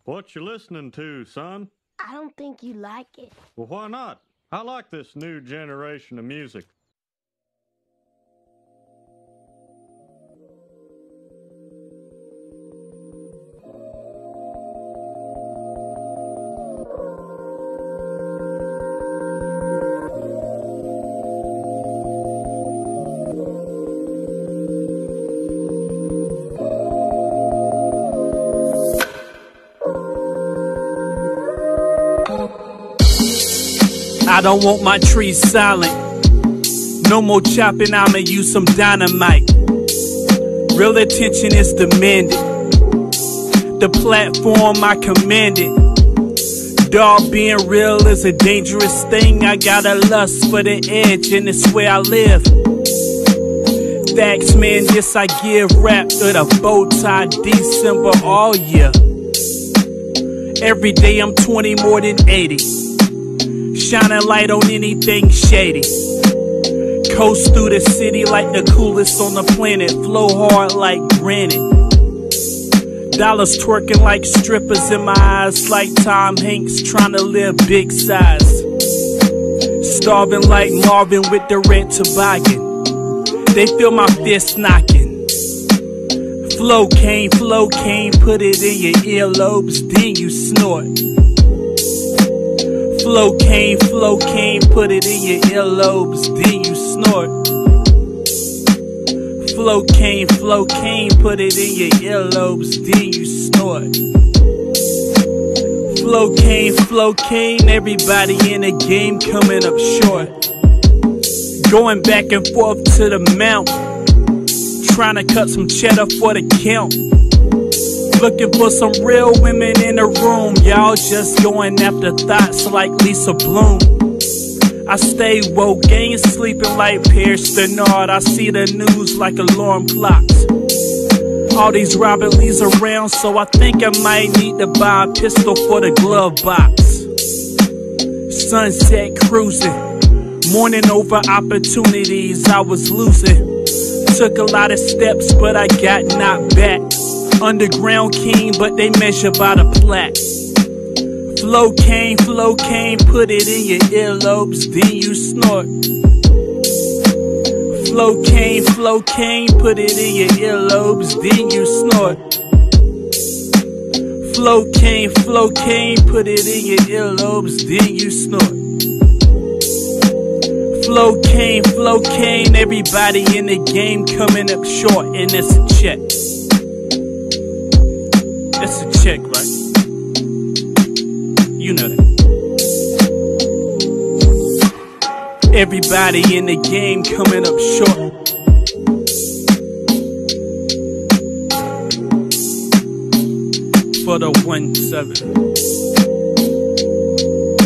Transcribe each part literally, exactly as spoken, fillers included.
What you listening to, son? I don't think you like it. Well, why not? I like this new generation of music. I don't want my trees silent. No more chopping, I'ma use some dynamite. Real attention is demanded. The platform I command it. Dog, being real is a dangerous thing. I got a lust for the edge and it's where I live. Facts, man, yes I give rap with a bow tie December all year. Every day I'm twenty more than eighty. Shining light on anything shady. Coast through the city like the coolest on the planet. Flow hard like granite. Dollars twerking like strippers in my eyes. Like Tom Hanks trying to live big size. Starving like Marvin with the red toboggan. They feel my fist knocking. Flow cane, flow cane, put it in your earlobes, then you snort. Flow cane, flow cane, put it in your earlobes, then you snort. Flow cane, flow cane, put it in your earlobes, then you snort. Flow cane, flow cane, everybody in the game coming up short. Going back and forth to the mount, trying to cut some cheddar for the count. Looking for some real women in the room. Y'all just going after thoughts like Lisa Bloom. I stay woke, ain't sleeping like Pierce Bernard. I see the news like alarm clocks. All these Robert Lees around, so I think I might need to buy a pistol for the glove box. Sunset cruising, morning over opportunities I was losing. Took a lot of steps, but I got knocked back. Underground king, but they measure by the plaque. Flow cane, flow cane, put it in your earlobes, then you snort. Flow cane, flow cane, put it in your earlobes, then you snort. Flow cane, flow cane, put it in your earlobes, then you snort. Flow cane, flow cane, everybody in the game coming up short, and it's a check. That's a check, right? You know that. Everybody in the game coming up short. For the one seven.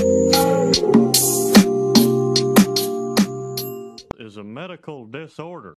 Is a medical disorder.